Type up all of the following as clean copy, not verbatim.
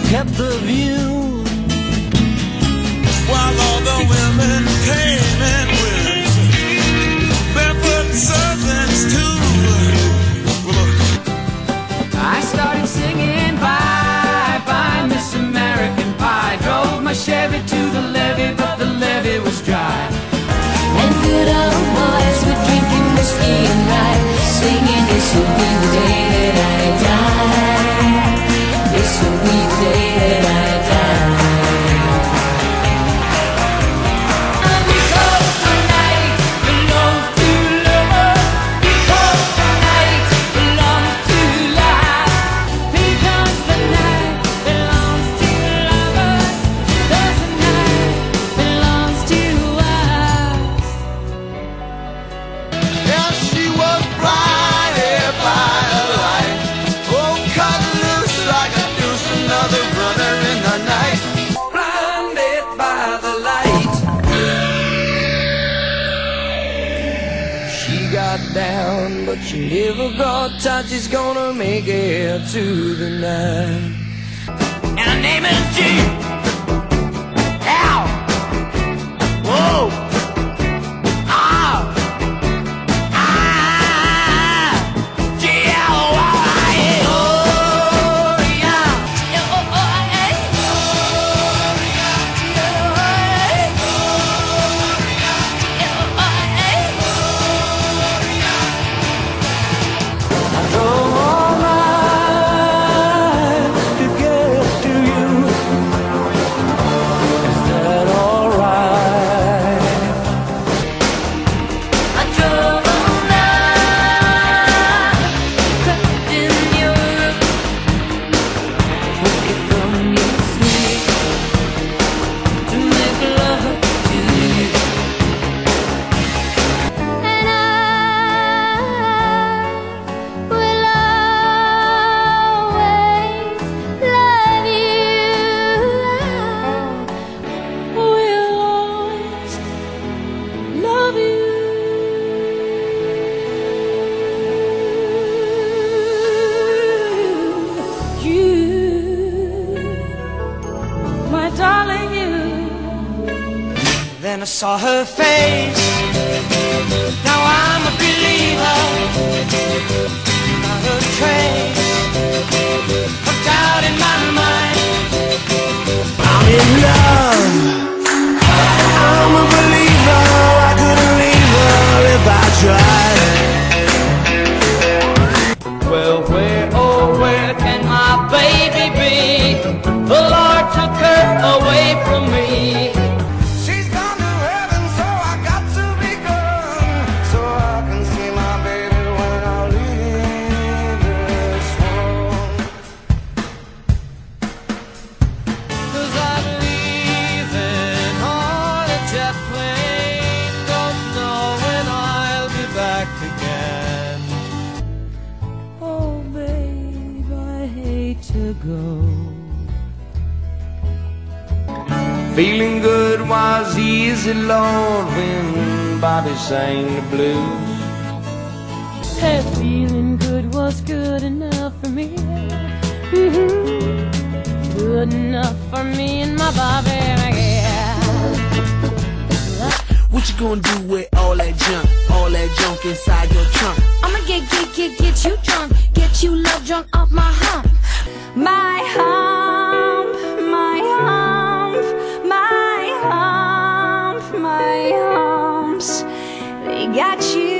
kept the view, while all the women came in with barefoot servants too. I started singing bye bye Miss American Pie. Drove my Chevy to the levee, but the levee was dry. And good old boys were drinking whiskey and rye, singing this will be the day that I die. This will be the day that I die. Because the night belongs to lovers, because the night belongs to life, because the night belongs to lovers, because the night belongs to us. And she was blinded by a light, oh, cut loose like a noose, another runner in the night. Blinded by the light. She got down, but she never got touch. She's gonna make it to the night. And her name is G. Ow! Whoa! Ow! Ah! G-L-Y. Oh, yeah. Then I saw her face. Now I'm a believer. Not a trace of doubt in my mind. I'm in love. I'm a believer. I couldn't leave her if I tried. Well, where, oh, where can my baby be? The Lord took her away from me. She's gone to heaven, so I got to be gone, so I can see my baby when I leave this world. 'Cause I'm leaving on a jet plane. Don't know when I'll be back again. Oh, babe, I hate to go. feeling good was easy, Lord, when Bobby sang the blues. Hey, feeling good was good enough for me. Good enough for me and my Bobby, yeah. What you gonna do with all that junk inside your trunk? I'ma get you drunk, get you love drunk off my hump. My hump, my hump, my hump, my humps, they got you.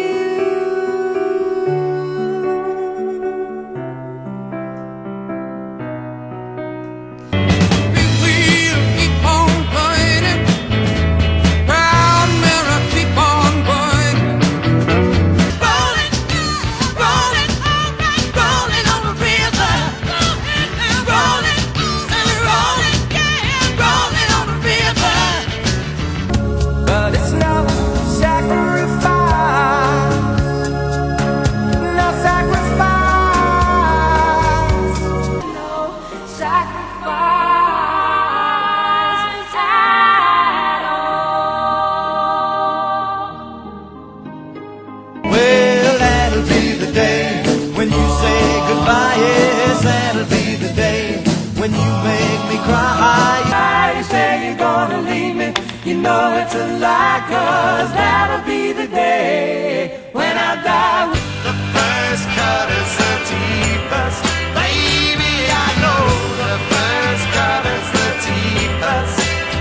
When you say goodbye, yes, that'll be the day. when you make me cry. You say you're gonna leave me, you know it's a lie, 'cause that'll be the day when I die. The first cut is the deepest, baby, I know. The first cut is the deepest.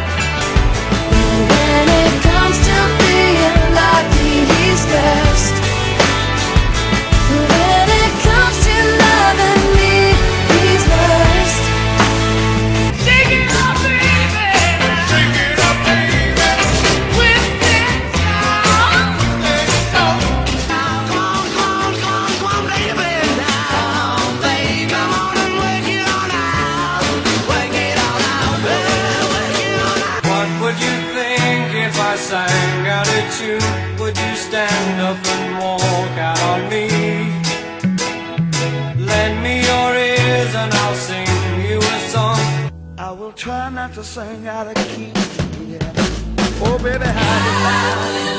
When it comes to being lucky, he's cursed. When it comes to loving me, he's worst. Shake it up, baby. Shake it up, baby. Twist it down. Let it go. Come on, baby. Down, baby. Come on and work it on out. Work it on out, baby. Work it on out. What would you think if I sang out at you? Would you stand up and walk out on me? Lend me your ears and I'll sing you a song. I will try not to sing out of key. Yeah. Oh, baby, how you